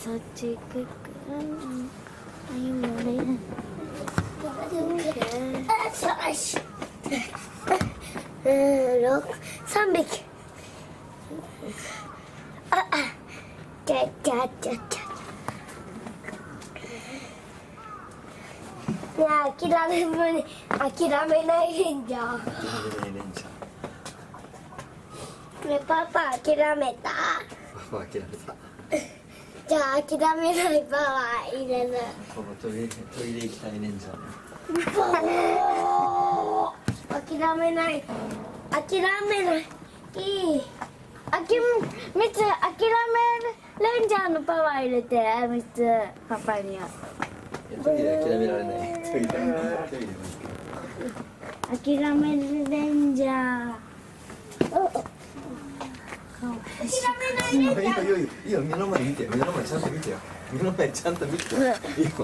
そっち行くか。あ、今ね。よし。3匹。ちゃ。ねえ、諦めないレンジャー。ね、パパ諦めた。 パパ諦めた。 じゃあ諦めないパワー入れる。 このトイレ行きたいレンジャー。 諦めない。いい。みつ、諦めレンジャーのパワー入れて、みつ、パパには。 トイレ諦められない。 諦めるレンジャー。諦めないレンジャー。 いいよ、目の前見てよ。目の前ちゃんと見てよ。目の前ちゃんと見てよ。いいよ。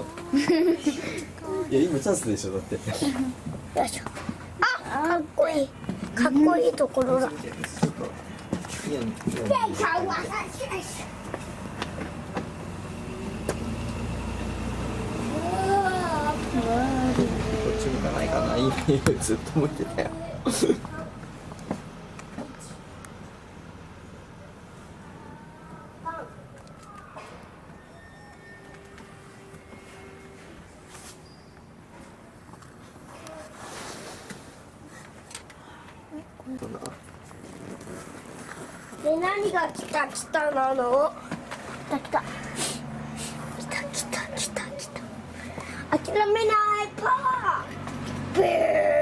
いや、今チャンスでしょ、だって。 よいしょ。あ、かっこいいところだ。 こっち向かないかな。いいよ、ずっと向いてたよ。 で、何が来たなの？来た。諦めないパワー。ブー。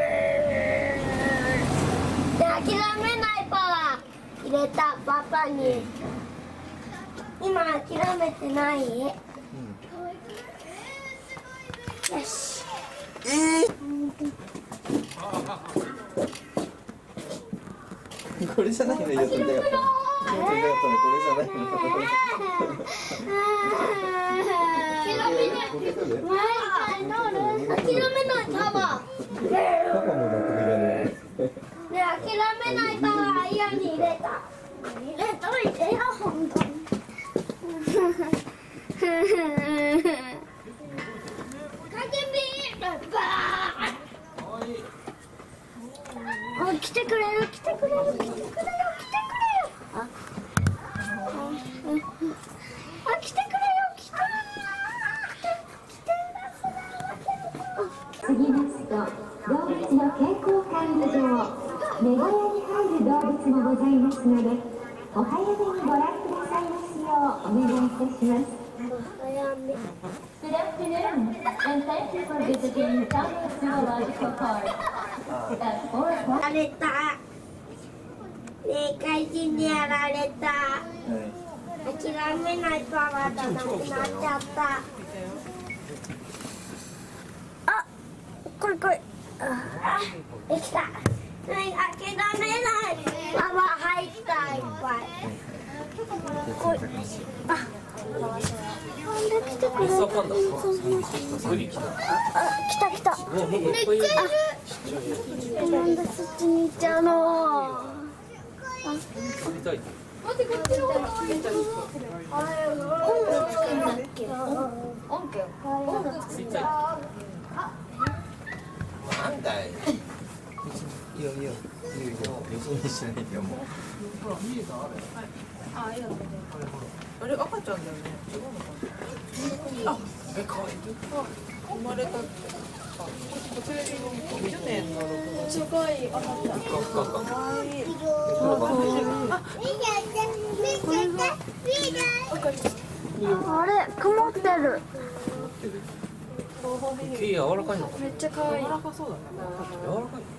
で、諦めないパワー入れたパパに。今諦めてない？よし。 これじゃないのよ。これじゃないの。 諦めないパワー。 パパも納得いかない。 ね、諦めないパワー家に入れた。入れといてよ、本当に。来てくれる。 次ますと動物の健康管理上メガヤに入る動物もございますのでお早めにご覧くださいますようお願いいたします。 Good afternoon, and thank you for visiting Tokyo Zoological Park. At 4 o'clock. やられた。ねえ、怪人にやられた。諦めないパワーがなくなっちゃった。あ、これ。できた。諦めないパワー入った、いっぱい。こい。来てくれる。来た。めっちゃいる。なんでそっちに行っちゃうの。待って、こっちの方がいい。音楽つけんだっけ。音楽つけた。 なんだい。いいよ。よそ見しないでよ、もう。 あれ赤ちゃんだよね。違うのかな。可愛い。生まれたって。こちらに去年の6月。すごい赤ちゃん。可愛い。 あれ、曇ってる。 毛柔らかいのか。 めっちゃ可愛い。 柔らかそうだね。 柔らかい。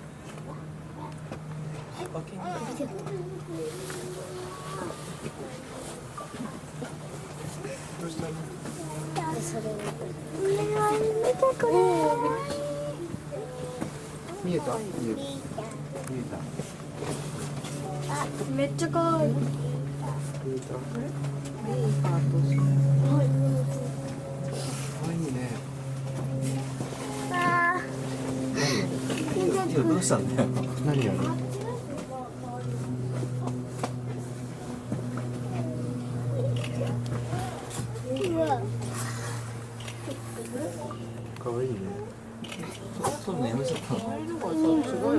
見えた。 めっちゃ可愛い。 見えた。可愛いね。どうしたんだよ。何やる？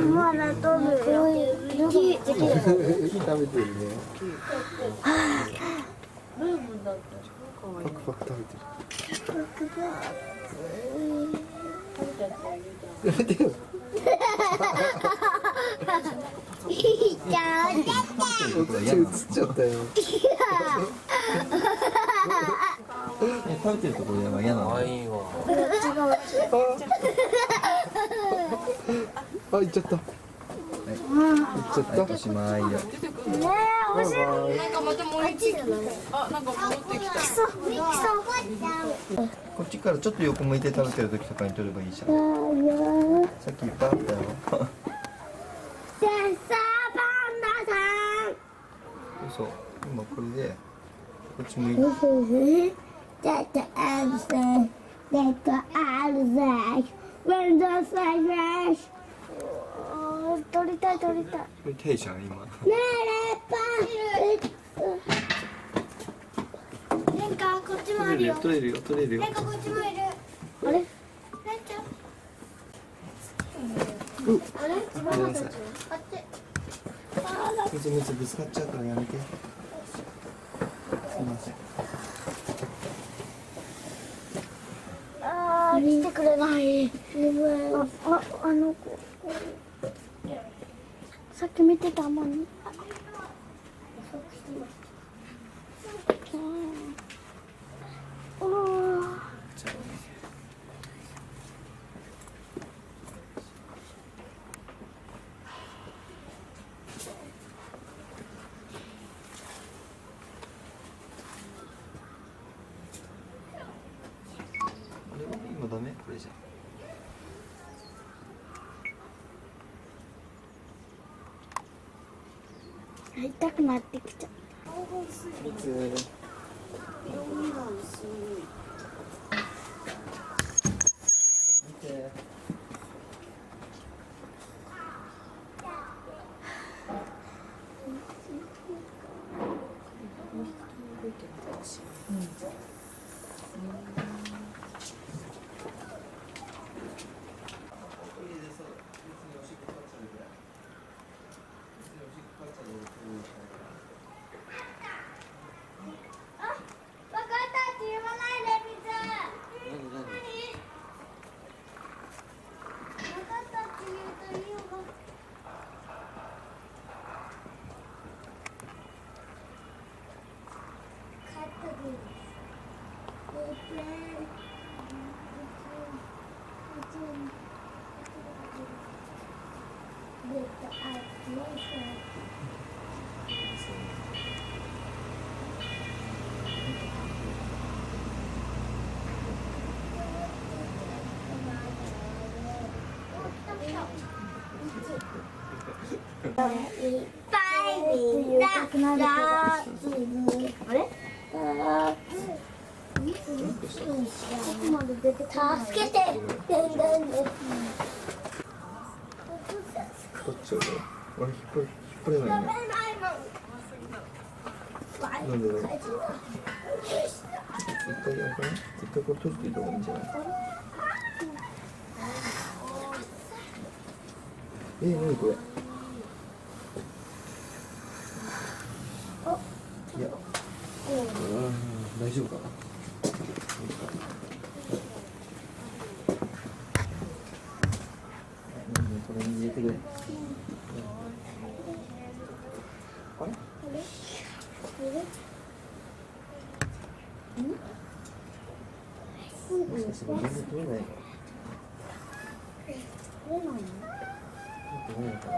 まだ飛ぶよ。 木食べてるね。パクパク食べてる。やめてよ。映っちゃったよ。 食べてるところが嫌なの。 いいわ。あ、行っちゃった。行っちゃった。 おしまいよ。 ねえ、おしい。 なんかまたもう一匹。あ、なんか戻ってきた。 こっちからちょっと横向いて食べてる時とかに取ればいいじゃん。さっきいっぱいあったよ。 セッサーパンダさん。 そう。今これでこっち向いて。 Detta är sig, detta är sig. Men då säger取りたい取りたい。 これ手じゃん今。 ねえ、レッパン。レンカこっちもあるよ。 取れるよ取れるよ。 レンカこっちもいる。あれ？レンちゃん。あれ？自分のたち。あっち。 水ぶつかっちゃうからやめて。すいません。 来てくれない。あの子。さっき見てたもん。 今ダメこれじゃ。 会いたくなってきちゃった。いっぱいみんなあれ？助けて。 こっちをね。俺引っ張れないね。なんでだろう。一回やるかな。一回これ閉じていた方がいいんじゃない。何これ。いや。大丈夫かな。これに入れてくれ。あれ？もしかして全然取れないか。取れないのかな。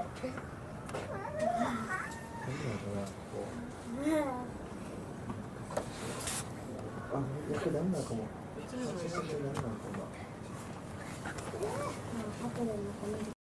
あ、やっぱりダメなのかも。ダメなのかも。